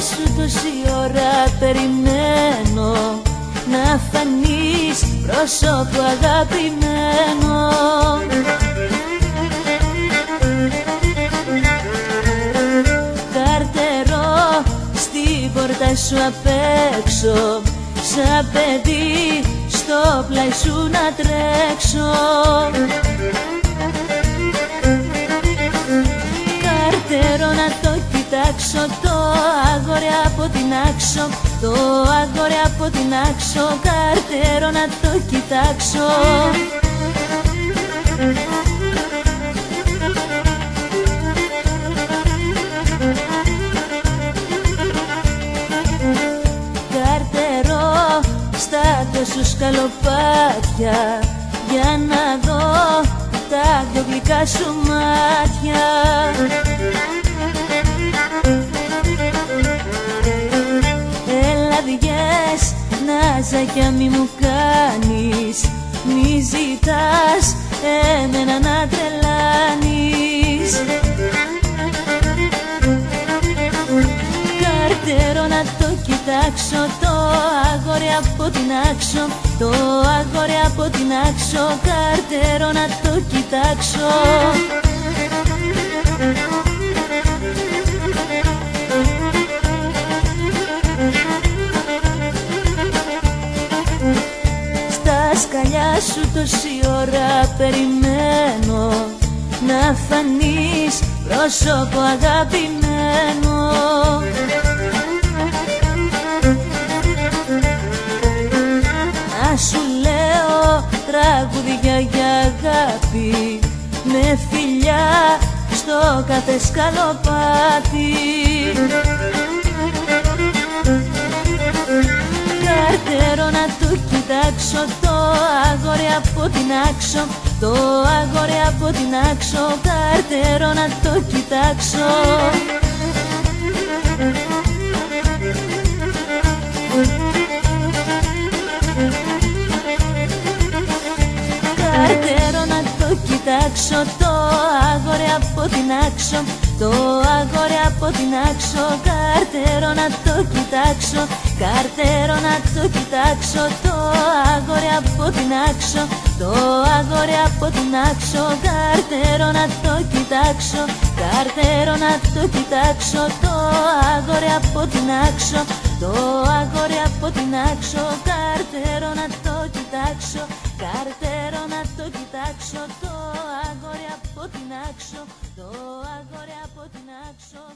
σου τόση ώρα περιμένω να φανείς πρόσωπο αγαπημένο. Καρτερώ στην πόρτα σου απ' έξω, σαν παιδί στο πλάι σου να τρέξω. Καρτερώ να το κοιτάξω, το αγόρι από την άξο, το αγόρι από την άξο. Καρτερώ να το κοιτάξω. Καρτερώ στα τόσο σκαλοπάτια για να δω τα δυο γλυκά σου μάτια. Έλα βγες, ναζάκια μη μου κάνεις, μη ζητάς εμένα να τρελάνεις. Καρτερώ να το κοιτάξω, το αγόρι από την άξο, το αγόρι από την άξο. Καρτερώ να το κοιτάξω. Στα σκαλιά σου τόση ώρα περιμένω να φανείς πρόσωπο αγαπημένο. Να σου λέω τραγούδια για αγάπη, με φιλιά στο κάθε σκαλοπάτι. Καρτερώ να το κοιτάξω, το αγόρι από την άξο, το αγόρι από την άξο. Καρτερώ να το κοιτάξω. Καρτερώ να το κοιτάξω, το αγόρι από την άξο, το αγόρι από την άξο. Καρτερώ να το κοιτάξω. Καρτερώ να το κοιτάξω, το αγόρι από την άξο, το αγόρι από την άξο. Καρτερώ να το κοιτάξω. Καρτερώ να το κοιτάξω, το αγόρι από την άξο, το αγόρι από την άξο. Καρτερώ να το κοιτάξω. Καρτερώ να το κοιτάξω, το αγόρι από την άξο, το αγόρι από την άξο.